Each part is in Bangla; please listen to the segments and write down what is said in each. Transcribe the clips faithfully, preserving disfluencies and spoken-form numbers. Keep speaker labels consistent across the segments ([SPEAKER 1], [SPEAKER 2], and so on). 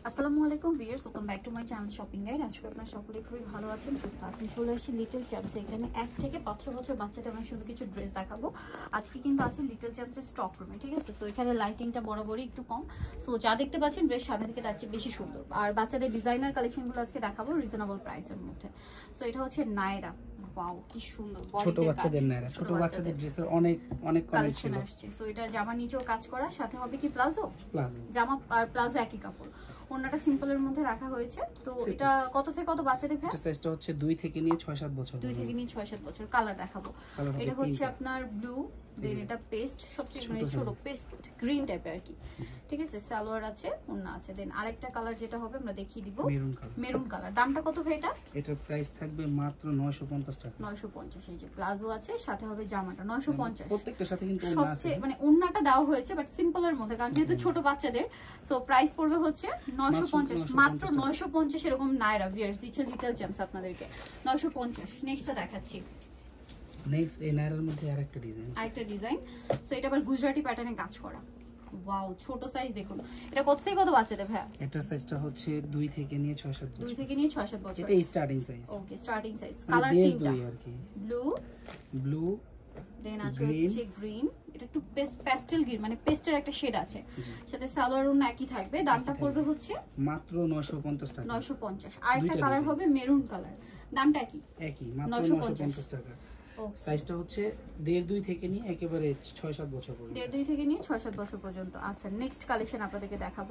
[SPEAKER 1] আসসালামু আলাইকুম viewers, welcome back to my channel shopping guide. আজকে আপনারা সকলেই খুবই ভালো আছেন, সুস্থ আছেন। চলে আসি লিটল চ্যাম্পসে। এখানে এক থেকে পাঁচ ছ বছর বাচ্চাদের আমি শুধু কিছু ড্রেস দেখাবো। আজকে কিন্তু আছে লিটল চ্যাম্পসের স্টক রুমে, ঠিক আছে? সো এখানে লাইটিংটা বরাবরই একটু কম, সো যা দেখতে পাচ্ছেন ড্রেস সামনে থেকে তার চেয়ে বেশি সুন্দর। আর বাচ্চাদের ডিজাইনার কালেকশনগুলো আজকে দেখাবো রিজনেবল প্রাইসের মধ্যে। সো এটা হচ্ছে নায়রা। ওয়াও কি সুন্দর,
[SPEAKER 2] ছোট বাচ্চাদের নায়রা, ছোট বাচ্চাদের ড্রেসের অনেক অনেক
[SPEAKER 1] কালেকশন আসছে। সো এটা জামা নিচেও কাজ করা, সাথে হবে কি প্লাজো,
[SPEAKER 2] প্লাজো
[SPEAKER 1] জামা আর প্লাজো একই কাপড়। ওন্নাটা সিম্পলের মধ্যে রাখা হয়েছে। তো এটা কত থেকে কত বাচ্চাদের ভাই?
[SPEAKER 2] এটা সাইজটা হচ্ছে দুই থেকে নিয়ে ছয় সাত বছর,
[SPEAKER 1] দুই থেকে নিয়ে ছয় সাত বছর। কালার দেখাবো। এটা হচ্ছে আপনার ব্লু, দেন এটা পেস্ট, সবচেয়ে মানে ছোট পেস্ট গ্রিন টাইপের আর কি, ঠিক আছে? সালোয়ার আছে, ওন্না আছে। দেন আরেকটা কালার যেটা হবে আমরা দেখিয়ে দিব, মেরুন কালার। মেরুন কালার দামটা কত ভাই এটা?
[SPEAKER 2] এটার প্রাইস থাকবে মাত্র নয়শো পঞ্চাশ টাকা।
[SPEAKER 1] নয়শো পঞ্চাশ। এই যে প্লাজো আছে, সাথে হবে জামাটা নয়শো পঞ্চাশ।
[SPEAKER 2] প্রত্যেকটার সাথে কিন্তু ওন্না আছে,
[SPEAKER 1] সবচেয়ে মানে ওন্নাটা দেওয়া হয়েছে বাট সিম্পলের মধ্যে, কারণ যেহেতু ছোট বাচ্চাদের। সো প্রাইস পড়বে হচ্ছে নয়শো পঞ্চাশ, মাত্র নয়শো পঞ্চাশ। এরকম নায়রা ভিউয়ার্স দিচ্ছে লিটল চ্যাম্পস আপনাদেরকে নয়শো পঞ্চাশ। নেক্সটটা দেখাচ্ছি।
[SPEAKER 2] নেক্সট এই নায়রার মধ্যে আরেকটা ডিজাইন,
[SPEAKER 1] আরেকটা ডিজাইন। সো এটা আবার গুজরাটি প্যাটার্নে কাজ করা। ওয়াও, ছোট সাইজ দেখুন। এটা কত থেকে কত বাচ্চাদের ভাই?
[SPEAKER 2] এটার সাইজটা হচ্ছে দুই থেকে নিয়ে ছয় সাত বছর।
[SPEAKER 1] দুই থেকে নিয়ে ছয় সাত বছর।
[SPEAKER 2] এটা starting size.
[SPEAKER 1] Okay, starting size. Colour তিনটা
[SPEAKER 2] আর কি,
[SPEAKER 1] ব্লু,
[SPEAKER 2] ব্লু,
[SPEAKER 1] দেন আছে হচ্ছে গ্রিন। এটা একটু প্যাস্টেল গ্রিন, মানে পেস্টের একটা শেড আছে, সাথে সালোয়ার ওন্না একই থাকবে। দামটা পড়বে হচ্ছে
[SPEAKER 2] মাত্র নয়শো পঞ্চাশ টাকা।
[SPEAKER 1] নয়শো পঞ্চাশ। আরেকটা কালার হবে মেরুন কালার, দামটা কি?
[SPEAKER 2] একই, মাত্র নয়শো পঞ্চাশ টাকা। সাইজটা হচ্ছে দেড় দুই থেকে নিয়ে একেবারে ছয় সাত বছর পর্যন্ত,
[SPEAKER 1] দেড় দুই থেকে নিয়ে ছয় সাত বছর পর্যন্ত। আচ্ছা, নেক্সট কালেকশন আপনাদেরকে দেখাবো।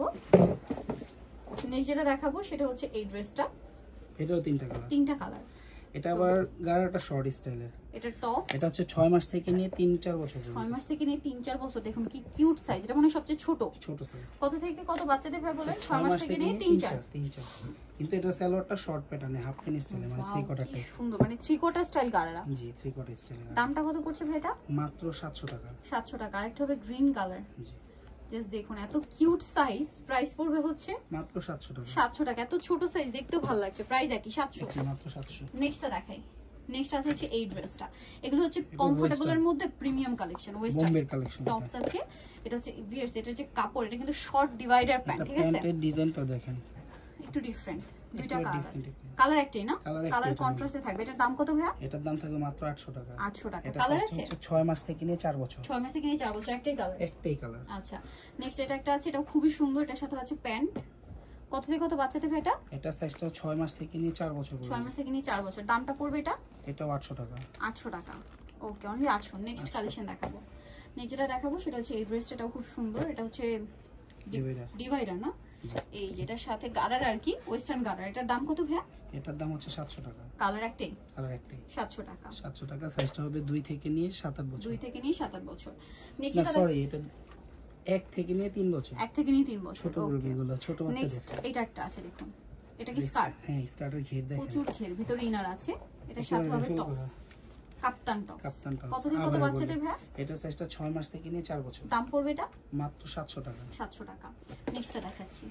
[SPEAKER 1] নেক্সট যেটা দেখাবো সেটা হচ্ছে এই ড্রেসটা।
[SPEAKER 2] এটাও তিনটা কালার,
[SPEAKER 1] তিনটা কালার।
[SPEAKER 2] এটা আবার গারাটা শর্ট স্টাইলের।
[SPEAKER 1] এটা টপ,
[SPEAKER 2] এটা হচ্ছে ছয় মাস থেকে নিয়ে তিন চার বছর।
[SPEAKER 1] ছয় মাস থেকে নিয়ে তিন চার বছর। দেখুন কি কিউট সাইজ, এটা মানে সবচেয়ে ছোট
[SPEAKER 2] ছোট সাইজ।
[SPEAKER 1] কত থেকে কত বাচ্চাদের ভাই বলেন? ছয় মাস থেকে নিয়ে তিন চার।
[SPEAKER 2] তিন চার। কিন্তু এটা সালোয়ারটা শর্ট প্যাটার্নে, হাফ প্যান্ট স্টাইলে, মানে থ্রি কোয়ার্টার টাইপ।
[SPEAKER 1] সুন্দর, মানে থ্রি কোয়ার্টার স্টাইল গারারা।
[SPEAKER 2] জি, থ্রি কোয়ার্টার স্টাইল।
[SPEAKER 1] দামটা কত পড়ছে ভাই এটা?
[SPEAKER 2] মাত্র সাতশো টাকা।
[SPEAKER 1] সাতশো টাকা। আরেকটা হবে গ্রিন কালার।
[SPEAKER 2] জি,
[SPEAKER 1] জাস্ট দেখুন এত কিউট সাইজ। প্রাইস পড়বে হচ্ছে
[SPEAKER 2] মাত্র সাতশো টাকা।
[SPEAKER 1] সাতশো টাকা। এত ছোট সাইজ দেখতেও ভালো লাগছে, প্রাইস একই সাতশো,
[SPEAKER 2] মাত্র সাতশো।
[SPEAKER 1] নেক্সটটা দেখাই। নেক্সট আছে হচ্ছে এই ড্রেসটা। এগুলো হচ্ছে কমফোর্টেবল এর মধ্যে premium collection, western
[SPEAKER 2] collection.
[SPEAKER 1] Tops আছে। এটা হচ্ছে ভিউয়ার্স, এটা হচ্ছে কাপড়, এটা কিন্তু শর্ট ডিভাইডার প্যান্ট, ঠিক আছে?
[SPEAKER 2] প্যান্টের ডিজাইনটা দেখেন,
[SPEAKER 1] একটু ডিফারেন্ট। দুইটা কালার, কালার একটাই না? কালার কন্ট্রাস্টে থাকবে। এটার দাম কত ভাইয়া?
[SPEAKER 2] এটার দাম থাকবে মাত্র আটশো টাকা।
[SPEAKER 1] আটশো টাকা। কালার আছে
[SPEAKER 2] ছয় মাস থেকে নিয়ে চার বছর।
[SPEAKER 1] ছয় মাস থেকে নিয়ে চার বছর, একটাই কালার,
[SPEAKER 2] একটাই কালার।
[SPEAKER 1] আচ্ছা, নেক্সট এটা একটা আছে, এটাও খুবই সুন্দর। এটার সাথে আছে প্যান্ট। কত থেকে কত বাচ্চাদের ভাই এটা?
[SPEAKER 2] এটা সাইজটা ছয় মাস থেকে নিয়ে চার বছর।
[SPEAKER 1] ছয় মাস থেকে নিয়ে চার বছর। দামটা পড়বে এটা?
[SPEAKER 2] এটাও আটশো টাকা।
[SPEAKER 1] আটশো টাকা। ওকে, অনলি আটশো। নেক্সট কালেকশন দেখাবো। নেক্সট যেটা দেখাবো সেটা হচ্ছে এই ড্রেসটা। এটাও খুব সুন্দর। এটা হচ্ছে ডিভাইডার না? এই যেটার সাথে গারার আর কি, ওয়েস্টার্ন গারার। এটার দাম কত ভাইয়া?
[SPEAKER 2] এটার দাম হচ্ছে সাতশো টাকা।
[SPEAKER 1] কালার একটাই?
[SPEAKER 2] কালার একটাই,
[SPEAKER 1] সাতশো টাকা।
[SPEAKER 2] সাতশো টাকা। সাইজটা হবে দুই থেকে নিয়ে সাত আট বছর।
[SPEAKER 1] দুই থেকে নিয়ে সাত আট বছর। নেক্সট
[SPEAKER 2] যেটা সরি, এটা এক থেকে নিয়ে তিন বছর।
[SPEAKER 1] এক থেকে নিয়ে তিন বছর।
[SPEAKER 2] ছোট বেবিগুলো, ছোট বাচ্চাদের।
[SPEAKER 1] নেক্সট এটা একটা আছে, দেখুন এটা কি স্কার্ট?
[SPEAKER 2] হ্যাঁ, স্কার্টের ঘের দেখেন,
[SPEAKER 1] প্রচুর ঘের, ভিতরে ইনার আছে। এটার সাথে হবে tops, kaftan tops.
[SPEAKER 2] Kaftan tops.
[SPEAKER 1] কত থেকে কত বাচ্চাদের ভাই?
[SPEAKER 2] এটা সাইজটা ছয় মাস থেকে নিয়ে চার বছর।
[SPEAKER 1] দাম পড়বে এটা?
[SPEAKER 2] মাত্র সাতশো টাকা।
[SPEAKER 1] সাতশো টাকা। নেক্সটটা দেখাচ্ছি।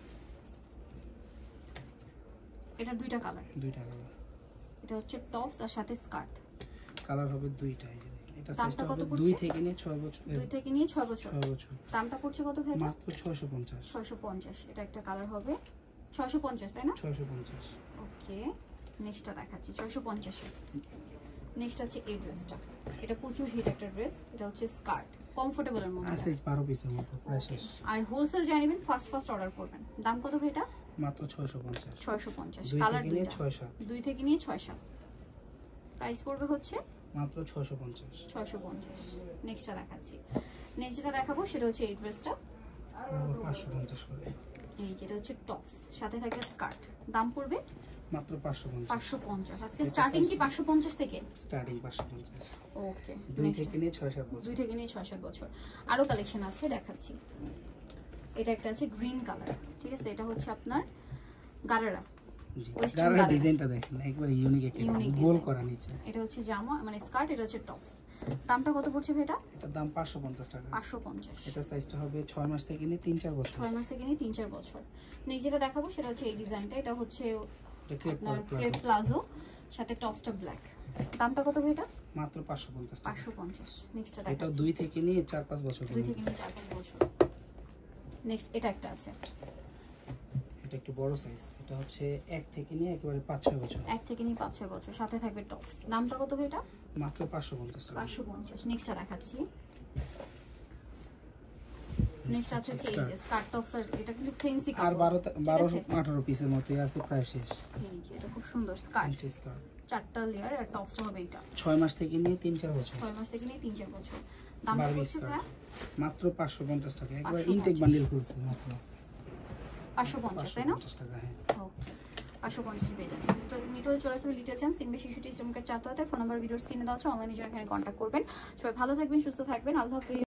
[SPEAKER 1] এটা দুইটা কালার,
[SPEAKER 2] দুইটা কালার।
[SPEAKER 1] এটা হচ্ছে টপস আর সাথে স্কার্ট।
[SPEAKER 2] কালার হবে দুইটাই। এটা
[SPEAKER 1] দামটা কত পড়ছে?
[SPEAKER 2] দুই থেকে নিয়ে ছয় বছর।
[SPEAKER 1] দুই থেকে নিয়ে ছয় বছর।
[SPEAKER 2] ছয় বছর।
[SPEAKER 1] দামটা পড়ছে কত ভাই?
[SPEAKER 2] মাত্র ছয়শো পঞ্চাশ।
[SPEAKER 1] ছয়শো পঞ্চাশ। এটা একটা কালার হবে ছয়শো পঞ্চাশ, তাই না?
[SPEAKER 2] ছয়শো পঞ্চাশ।
[SPEAKER 1] ওকে, নেক্সটটা দেখাচ্ছি ছয়শো পঞ্চাশ এর। নেক্সট আছে এই ড্রেসটা। এটা প্রচুর হিট একটা ড্রেস। এটা হচ্ছে স্কার্ট, কমফোর্টেবলের মধ্যে
[SPEAKER 2] আছে, বারো পিসের মতো প্রায় শেষ।
[SPEAKER 1] আর হোলসেল জানিবেন, ফার্স্ট ফার্স্ট অর্ডার করবেন। দাম কত ভাই এটা?
[SPEAKER 2] মাত্র ছয়শো পঞ্চাশ।
[SPEAKER 1] ছয়শো পঞ্চাশ। কালার দুইটা,
[SPEAKER 2] ছয় সাত।
[SPEAKER 1] দুই থেকে নিয়ে ছয় সাত। প্রাইস পড়বে হচ্ছে
[SPEAKER 2] মাত্র ছয়শো পঞ্চাশ।
[SPEAKER 1] ছয়শো পঞ্চাশ। নেক্সটটা দেখাচ্ছি। নেক্সট যেটা দেখাবো সেটা হচ্ছে এই ড্রেসটা।
[SPEAKER 2] পাঁচশো পঞ্চাশ করে।
[SPEAKER 1] এই যেটা হচ্ছে টপস, সাথে থাকবে স্কার্ট। দাম পড়বে
[SPEAKER 2] মাত্র পাঁচশো পঞ্চাশ।
[SPEAKER 1] পাঁচশো পঞ্চাশ। আজকে স্টার্টিং কি পাঁচশো পঞ্চাশ থেকে?
[SPEAKER 2] স্টার্টিং পাঁচশো পঞ্চাশ।
[SPEAKER 1] ওকে,
[SPEAKER 2] দুই থেকে নিয়ে ছয় সাত বছর।
[SPEAKER 1] দুই থেকে নিয়ে ছয় সাত বছর। আরো কালেকশন আছে, দেখাচ্ছি। এটা একটা আছে গ্রিন কালার, ঠিক আছে? এটা হচ্ছে আপনার গারারা।
[SPEAKER 2] গারারা ডিজাইনটা দেখেন, একবারে ইউনিক একটা গোল করা নিচে।
[SPEAKER 1] এটা হচ্ছে জামা মানে স্কার্ট, এটা হচ্ছে টপস। দামটা কত পড়ছে ভাই এটা?
[SPEAKER 2] এটার দাম পাঁচশো পঞ্চাশ টাকা।
[SPEAKER 1] পাঁচশো পঞ্চাশ।
[SPEAKER 2] এটা সাইজটা হবে ছয় মাস থেকে নিয়ে তিন চার বছর।
[SPEAKER 1] ছয় মাস থেকে নিয়ে তিন চার বছর। নেক্সট যেটা দেখাবো সেটা হচ্ছে এই ডিজাইনটা। এটা হচ্ছে আপনার ক্রেপ প্লাজো, সাথে টপসটা ব্ল্যাক। দামটা কত ভাই এটা?
[SPEAKER 2] মাত্র পাঁচশো পঞ্চাশ।
[SPEAKER 1] পাঁচশো পঞ্চাশ। নেক্সটটা দেখাচ্ছি।
[SPEAKER 2] এটা দুই থেকে নিয়ে চার পাঁচ বছর।
[SPEAKER 1] দুই থেকে নিয়ে চার পাঁচ বছর। নেক্সট এটা একটা আছে,
[SPEAKER 2] এটা একটু বড় সাইজ, এটা হচ্ছে এক থেকে নিয়ে একেবারে পাঁচ ছয় বছর।
[SPEAKER 1] এক থেকে নিয়ে পাঁচ ছয় বছর, সাথে থাকবে টপস। দামটা কত ভাই এটা?
[SPEAKER 2] মাত্র পাঁচশো পঞ্চাশ টাকা।
[SPEAKER 1] পাঁচশো পঞ্চাশ। নেক্সটটা দেখাচ্ছি। নেক্সট আছে হচ্ছে এই যে স্কার্ট টপস, আর এটা কিন্তু ফ্যান্সি কাপড়।
[SPEAKER 2] আর বারো বারো আঠারো পিসের মতই আছে, প্রায় শেষ।
[SPEAKER 1] এই যে এটা খুব সুন্দর স্কার্ট,
[SPEAKER 2] ফ্যান্সি স্কার্ট,
[SPEAKER 1] চারটা লেয়ার, আর টপসটা হবে এটা
[SPEAKER 2] ছয় মাস থেকে নিয়ে তিন চার বছর।
[SPEAKER 1] ছয় মাস থেকে নিয়ে তিন চার বছর। দামটা হচ্ছে ভাই
[SPEAKER 2] মাত্র পাঁচশো পঞ্চাশ টাকা, একবার ইনটেক বান্ডেল খুলছে মাত্র
[SPEAKER 1] পাঁচশো পঞ্চাশ, তাই না?
[SPEAKER 2] পঞ্চাশ টাকা, হ্যাঁ।
[SPEAKER 1] ওকে, পাঁচশো পঞ্চাশ পেয়ে যাচ্ছে। তো নিতে হলে চলে আসবে লিটল চ্যাম্পস, তিনবে শিশুটি ইসলামকার চারতে হাতে। ফোন নাম্বার ভিডিওর স্ক্রিনে দেওয়া আছে, অনলাইনে এখানে কন্ট্যাক্ট করবেন। সবাই ভালো থাকবেন, সুস্থ থাকবেন, আল্লাহ হাফেজ।